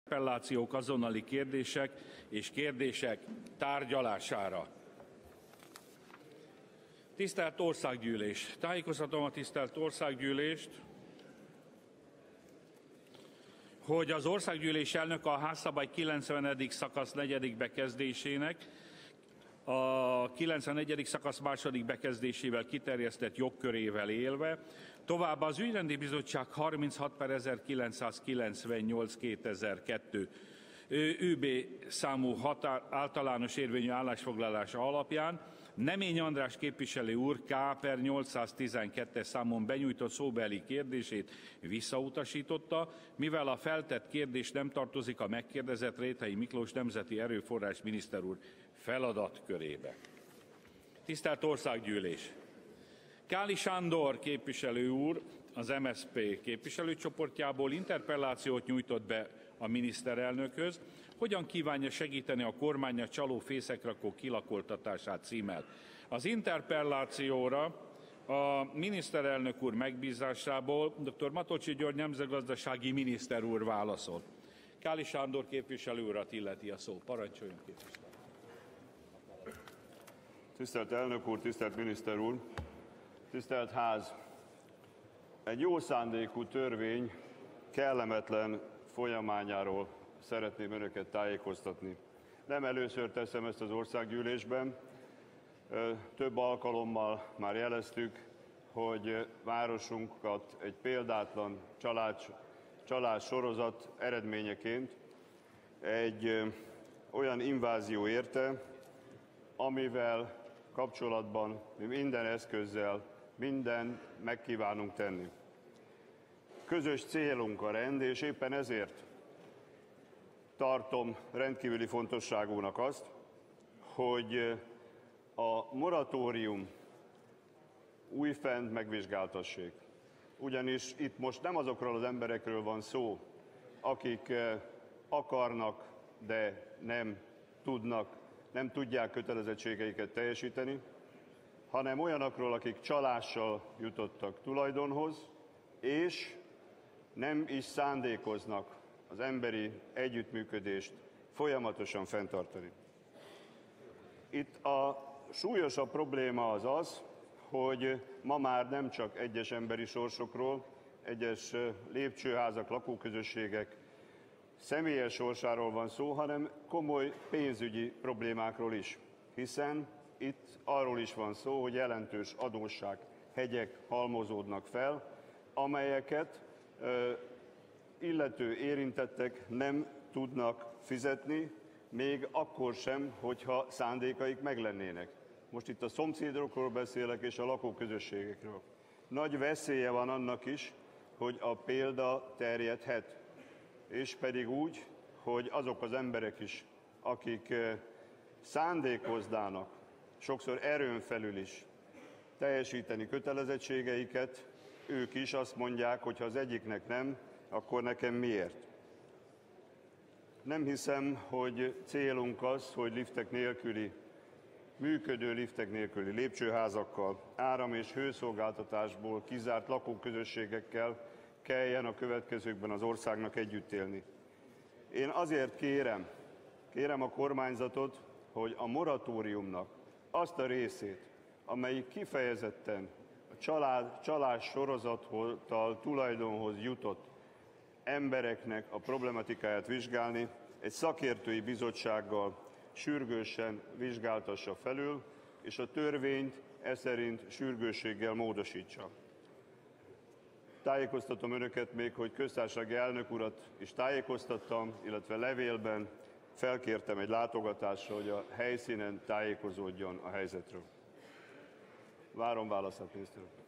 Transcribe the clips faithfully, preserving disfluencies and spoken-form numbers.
interpellációk, azonnali kérdések és kérdések tárgyalására. Tisztelt Országgyűlés! Tájékoztatom a tisztelt Országgyűlést, hogy az Országgyűlés elnöke a Házszabály kilencvenedik szakasz negyedik bekezdésének, a kilencvennegyedik szakasz második bekezdésével kiterjesztett jogkörével élve, továbbá az Ügyrendi Bizottság harminchat per ezerkilencszázkilencvennyolc kétezer-kettő ÜB számú határ, általános érvényű állásfoglalása alapján Nemény András képviselő úr K per nyolcszáztizenkettes számon benyújtott szóbeli kérdését visszautasította, mivel a feltett kérdés nem tartozik a megkérdezett Réthy Miklós nemzeti erőforrás miniszter úr feladatkörébe. Tisztelt Országgyűlés! Káli Sándor képviselő úr az em es zé pé képviselőcsoportjából interpellációt nyújtott be a miniszterelnökhöz, hogyan kívánja segíteni a kormány a csaló fészekrakók kilakoltatását címmel. Az interpellációra a miniszterelnök úr megbízásából dr. Matolcsy György nemzetgazdasági miniszter úr válaszolt. Káli Sándor képviselő urat illeti a szó. Parancsoljon, képviselő. Tisztelt elnök úr, tisztelt miniszter úr, tisztelt ház! Egy jó szándékú törvény kellemetlen folyamányáról szeretném önöket tájékoztatni. Nem először teszem ezt az országgyűlésben, több alkalommal már jeleztük, hogy városunkat egy példátlan csalás, csalás sorozat eredményeként egy olyan invázió érte, amivel kapcsolatban mi minden eszközzel mindent megkívánunk tenni. Közös célunk a rend, és éppen ezért tartom rendkívüli fontosságúnak azt, hogy a moratórium újfent megvizsgáltassék. Ugyanis itt most nem azokról az emberekről van szó, akik akarnak, de nem tudnak, nem tudják kötelezettségeiket teljesíteni, hanem olyanokról, akik csalással jutottak tulajdonhoz, és nem is szándékoznak az emberi együttműködést folyamatosan fenntartani. Itt a súlyosabb probléma az az, hogy ma már nem csak egyes emberi sorsokról, egyes lépcsőházak, lakóközösségek személyes sorsáról van szó, hanem komoly pénzügyi problémákról is, hiszen itt arról is van szó, hogy jelentős adósság hegyek halmozódnak fel, amelyeket ö, illető érintettek nem tudnak fizetni, még akkor sem, hogyha szándékaik meglennének. Most itt a szomszédokról beszélek, és a lakóközösségekről. Nagy veszélye van annak is, hogy a példa terjedhet, és pedig úgy, hogy azok az emberek is, akik szándékoznának, sokszor erőn felül is teljesíteni kötelezettségeiket, ők is azt mondják, hogy ha az egyiknek nem, akkor nekem miért? Nem hiszem, hogy célunk az, hogy liftek nélküli, működő liftek nélküli lépcsőházakkal, áram- és hőszolgáltatásból kizárt lakóközösségekkel kelljen a következőkben az országnak együtt élni. Én azért kérem, kérem a kormányzatot, hogy a moratóriumnak azt a részét, amelyik kifejezetten a család, csalás sorozattal tulajdonhoz jutott embereknek a problematikáját vizsgálni, egy szakértői bizottsággal sürgősen vizsgáltassa felül, és a törvényt eszerint sürgősséggel módosítsa. Tájékoztatom önöket még, hogy köztársasági elnök urat is tájékoztattam, illetve levélben felkértem egy látogatásra, hogy a helyszínen tájékozódjon a helyzetről. Várom válaszát, miniszter úr.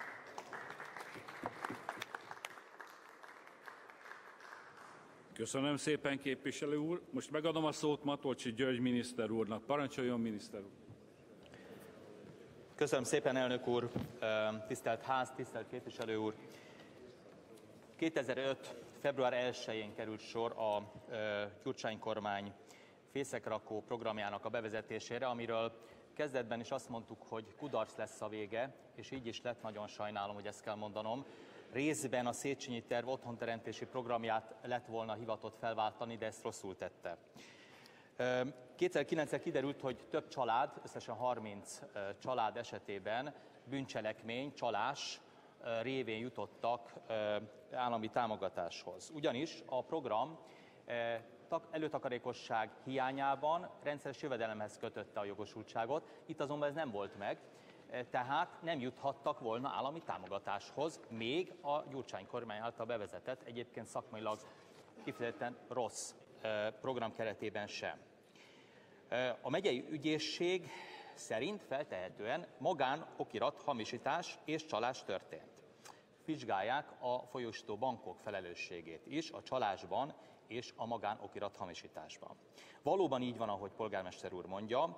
Köszönöm szépen, képviselő úr. Most megadom a szót Matolcsy György miniszter úrnak. Parancsoljon, miniszter úr. Köszönöm szépen, elnök úr, tisztelt ház, tisztelt képviselő úr. kétezer-öt. február elsején került sor a Gyurcsány kormány fészekrakó programjának a bevezetésére, amiről kezdetben is azt mondtuk, hogy kudarc lesz a vége, és így is lett, nagyon sajnálom, hogy ezt kell mondanom. részben a Széchenyi terv otthonteremtési programját lett volna hivatott felváltani, de ezt rosszul tette. kétezer-kilencben kiderült, hogy több család, összesen harminc család esetében bűncselekmény, csalás révén jutottak állami támogatáshoz. Ugyanis a program előtakarékosság hiányában rendszeres jövedelemhez kötötte a jogosultságot, itt azonban ez nem volt meg, tehát nem juthattak volna állami támogatáshoz, még a Gyurcsány kormány által bevezetett, egyébként szakmailag kifejezetten rossz program keretében sem. A megyei ügyészség szerint feltehetően magánokirat hamisítás és csalás történt. Vizsgálják a folyósító bankok felelősségét is a csalásban és a magánokirat hamisításban. Valóban így van, ahogy polgármester úr mondja,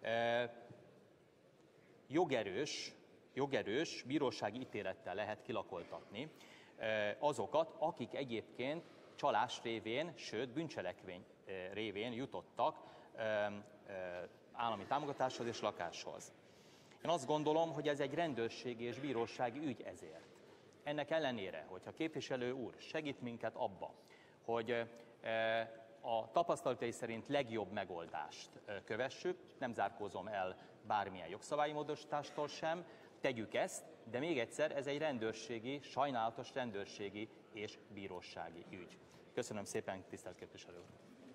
jogerős, jogerős bírósági ítélettel lehet kilakoltatni azokat, akik egyébként csalás révén, sőt bűncselekmény révén jutottak állami támogatáshoz és lakáshoz. Én azt gondolom, hogy ez egy rendőrségi és bírósági ügy ezért. Ennek ellenére, hogyha képviselő úr segít minket abba, hogy a tapasztalatai szerint legjobb megoldást kövessük, nem zárkózom el bármilyen jogszabályi módosítástól sem, tegyük ezt, de még egyszer, ez egy rendőrségi, sajnálatos rendőrségi és bírósági ügy. Köszönöm szépen, tisztelt képviselő úr!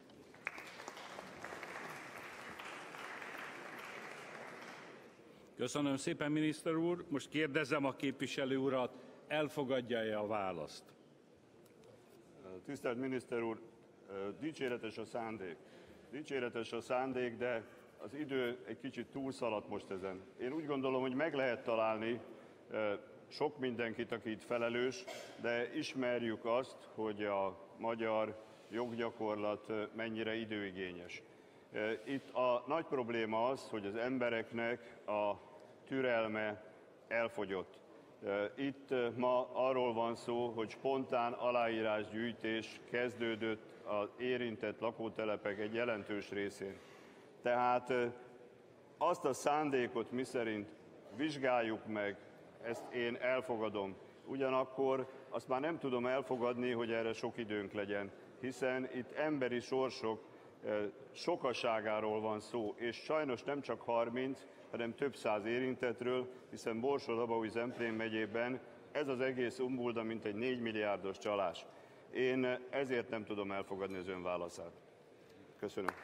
Köszönöm szépen, miniszter úr. Most kérdezem a képviselő urat, elfogadja-e a választ? Tisztelt miniszter úr, dicséretes a szándék. Dicséretes a szándék, de az idő egy kicsit túlszaladt most ezen. Én úgy gondolom, hogy meg lehet találni sok mindenkit, aki itt felelős, de ismerjük azt, hogy a magyar joggyakorlat mennyire időigényes. Itt a nagy probléma az, hogy az embereknek a türelme elfogyott. Itt ma arról van szó, hogy spontán aláírásgyűjtés kezdődött az érintett lakótelepek egy jelentős részén. Tehát azt a szándékot miszerint vizsgáljuk meg, ezt én elfogadom. Ugyanakkor azt már nem tudom elfogadni, hogy erre sok időnk legyen, hiszen itt emberi sorsok sokaságáról van szó, és sajnos nem csak harminc, hanem több száz érintettről, hiszen Borsod-Abaúj-Zemplén megyében ez az egész umbulda, mint egy négy milliárdos csalás. Én ezért nem tudom elfogadni az ön válaszát. Köszönöm.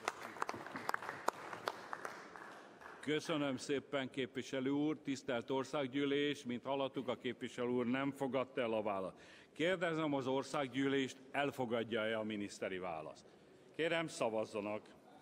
Köszönöm szépen, képviselő úr. Tisztelt Országgyűlés, mint hallottuk, a képviselő úr nem fogadta el a választ. Kérdezem az Országgyűlést, elfogadja-e a miniszteri választ? Kérem, szavazzanak!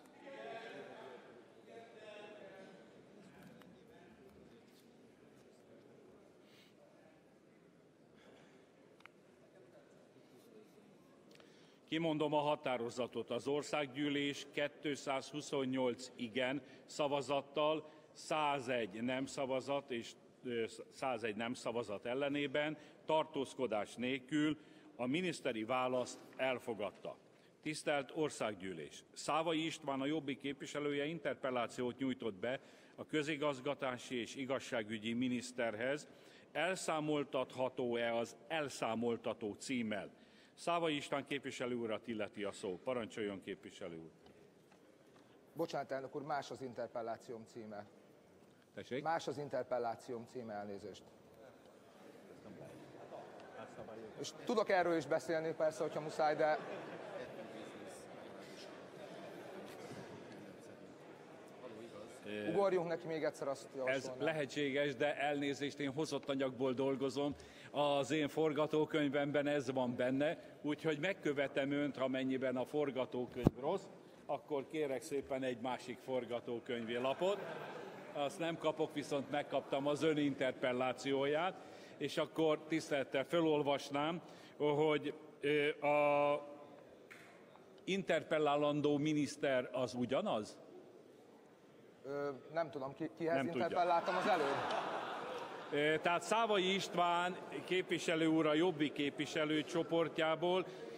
Kimondom a határozatot. Az Országgyűlés kétszázhuszonnyolc igen szavazattal, százegy nem szavazat és százegy nem szavazat ellenében, tartózkodás nélkül a miniszteri választ elfogadta. Tisztelt Országgyűlés! Szávai István, a Jobbik képviselője interpellációt nyújtott be a közigazgatási és igazságügyi miniszterhez. Elszámoltatható-e az elszámoltató címmel? Szávai István képviselő urat illeti a szó. Parancsoljon, képviselő úr! Bocsánat, elnök úr, más az interpellációm címe. Tessék? Más az interpellációm címe, elnézést. És tudok erről is beszélni, persze, hogyha muszáj, de... Ugorjunk neki még egyszer, azt javasolnám. Ez lehetséges, de elnézést, én hozott anyagból dolgozom. Az én forgatókönyvemben ez van benne, úgyhogy megkövetem önt, amennyiben a forgatókönyv rossz, akkor kérek szépen egy másik forgatókönyvi lapot. Azt nem kapok, viszont megkaptam az ön interpellációját, és akkor tisztelettel felolvasnám, hogy a interpellálandó miniszter az ugyanaz? Ö, nem tudom, ki, kihez Nem interpelláltam az előbb. Tehát Szávai István képviselő úr a Jobbik képviselőcsoportjából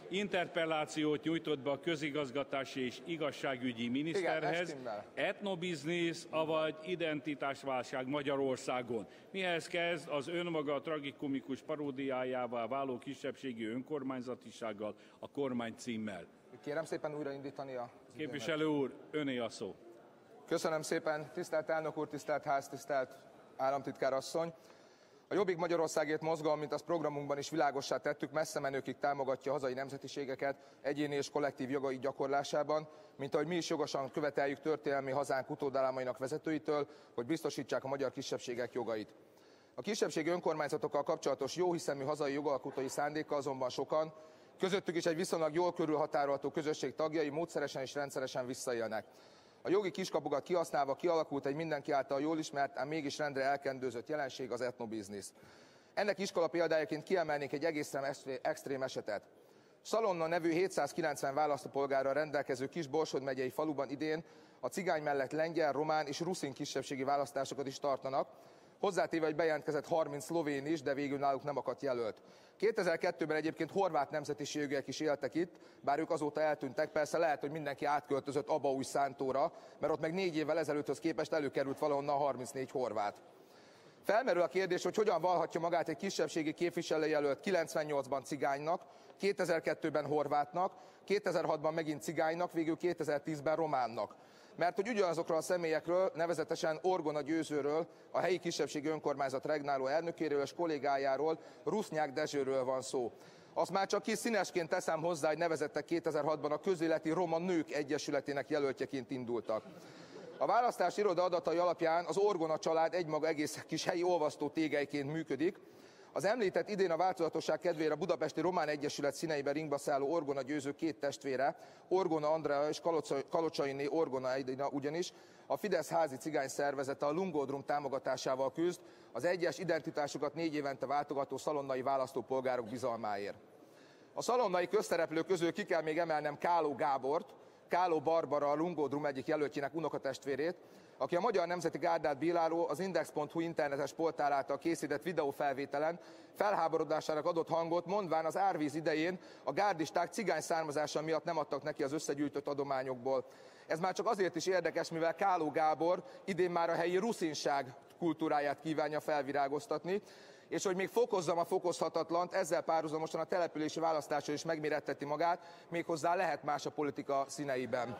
interpellációt nyújtott be a közigazgatási és igazságügyi miniszterhez, etnobiznisz, avagy identitásválság Magyarországon. Mihez kezd az önmaga tragikomikus paródiájává váló kisebbségi önkormányzatisággal, a kormány címmel. Kérem szépen újraindítani a... Képviselő úr, öné a szó. Köszönöm szépen, tisztelt elnök úr, tisztelt ház, tisztelt államtitkár asszony. A Jobbik Magyarországért mozgalom, mint azt programunkban is világossá tettük, messze menőkig támogatja a hazai nemzetiségeket egyéni és kollektív jogai gyakorlásában, mint ahogy mi is jogosan követeljük történelmi hazánk utódállamainak vezetőitől, hogy biztosítsák a magyar kisebbségek jogait. A kisebbségi önkormányzatokkal kapcsolatos jóhiszemű hazai jogalkotói szándéka azonban sokan, közöttük is egy viszonylag jól körülhatárolható közösség tagjai módszeresen és rendszeresen visszaélnek. A jogi kiskapukat kihasználva kialakult egy mindenki által jól ismert, ám mégis rendre elkendőzött jelenség, az etnobiznisz. Ennek iskola példájaként kiemelnék egy egészen extrém esetet. Szalonna nevű hétszázkilencven választópolgárral rendelkező kis Borsod megyei faluban idén a cigány mellett lengyel, román és ruszin kisebbségi választásokat is tartanak, hozzátéve, hogy bejelentkezett harminc szlovén is, de végül náluk nem akadt jelölt. kétezer-kettőben egyébként horvát nemzetiségűek is éltek itt, bár ők azóta eltűntek, persze lehet, hogy mindenki átköltözött Abaúj-Szántóra, mert ott meg négy évvel ezelőtthöz képest előkerült valahonnan harmincnégy horvát. Felmerül a kérdés, hogy hogyan vallhatja magát egy kisebbségi képviselőjelölt kilencvennyolcban cigánynak, kétezer-kettőben horvátnak, kétezer-hatban megint cigánynak, végül kétezer-tízben románnak. Mert hogy ugyanazokról a személyekről, nevezetesen Orgona Győzőről, a helyi kisebbségi önkormányzat regnáló elnökéről és kollégájáról, Rusznyák Dezsőről van szó. Azt már csak kis színesként teszem hozzá, hogy nevezettek kétezer-hatban a Közéleti Roma Nők Egyesületének jelöltjeként indultak. A választási iroda adatai alapján az Orgona család egymaga egész kis helyi olvasztó tégelyként működik. Az említett, idén a változatosság kedvére a Budapesti Román Egyesület színeiben ringba szálló Orgona Győző két testvére, Orgona Andrea és Kalocsainé Orgona Edina ugyanis a Fidesz házi cigány szervezete, a Lungodrum támogatásával küzd az egyes identitásukat négy évente váltogató szalonnai választópolgárok bizalmáért. A szalonnai közszereplők közül ki kell még emelnem Káló Gábort, Káló Barbara, a Lungodrum egyik jelöltjének unokatestvérét, aki a Magyar Nemzeti Gárdát bíráló, az index pont hu internetes portál által készített videófelvételen felháborodásának adott hangot, mondván az árvíz idején a gárdisták cigány származása miatt nem adtak neki az összegyűjtött adományokból. Ez már csak azért is érdekes, mivel Káló Gábor idén már a helyi ruszinság kultúráját kívánja felvirágoztatni, és hogy még fokozzam a fokozhatatlant, ezzel párhuzamosan a települési választáson is megméretteti magát, méghozzá lehet más a politika színeiben.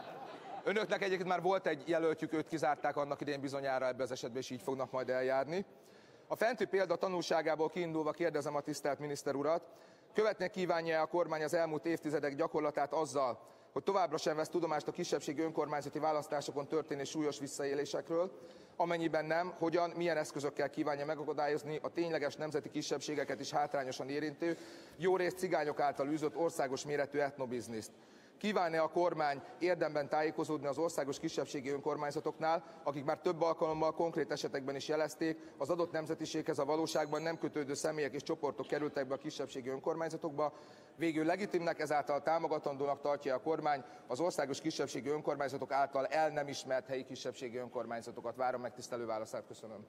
Önöknek egyébként már volt egy jelöltjük, őt kizárták annak idején bizonyára ebben az esetben, és így fognak majd eljárni. A fenti példa tanulságából kiindulva kérdezem a tisztelt miniszter urat, követni kívánja a kormány az elmúlt évtizedek gyakorlatát azzal, hogy továbbra sem vesz tudomást a kisebbségi önkormányzati választásokon történő súlyos visszaélésekről, amennyiben nem, hogyan, milyen eszközökkel kívánja megakadályozni a tényleges nemzeti kisebbségeket is hátrányosan érintő, jórészt cigányok által űzött országos méretű etnobizniszt. Kívánja a kormány érdemben tájékozódni az országos kisebbségi önkormányzatoknál, akik már több alkalommal konkrét esetekben is jelezték, az adott nemzetiséghez a valóságban nem kötődő személyek és csoportok kerültek be a kisebbségi önkormányzatokba, végül legitimnek, ezáltal támogatandónak tartja a kormány az országos kisebbségi önkormányzatok által el nem ismert helyi kisebbségi önkormányzatokat. Várom megtisztelő válaszát, köszönöm.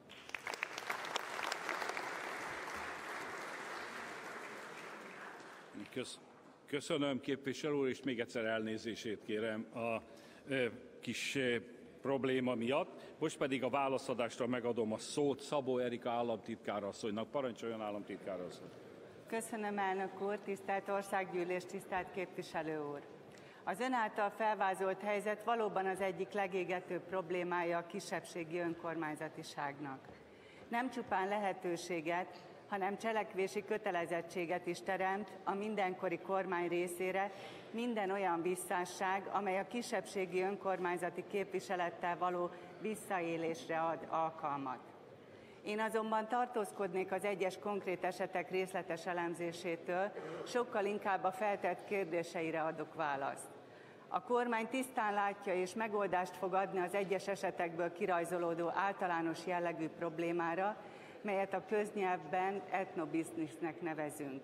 Köszönöm. Köszönöm, képviselő úr, és még egyszer elnézését kérem a ö, kis ö, probléma miatt. Most pedig a válaszadásra megadom a szót Szabó Erika államtitkár asszonynak. Parancsoljon, államtitkár asszony. Köszönöm, elnök úr, tisztelt országgyűlés, tisztelt képviselő úr. Az ön által felvázolt helyzet valóban az egyik legégetőbb problémája a kisebbségi önkormányzatiságnak. Nem csupán lehetőséget, hanem cselekvési kötelezettséget is teremt a mindenkori kormány részére minden olyan visszásság, amely a kisebbségi önkormányzati képviselettel való visszaélésre ad alkalmat. Én azonban tartózkodnék az egyes konkrét esetek részletes elemzésétől, sokkal inkább a feltett kérdéseire adok választ. A kormány tisztán látja és megoldást fog adni az egyes esetekből kirajzolódó általános jellegű problémára, melyet a köznyelvben etnobiznisznek nevezünk.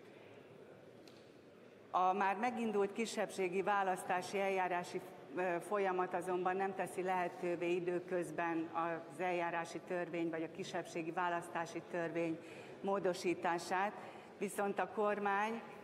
A már megindult kisebbségi választási eljárási folyamat azonban nem teszi lehetővé időközben az eljárási törvény vagy a kisebbségi választási törvény módosítását, viszont a kormány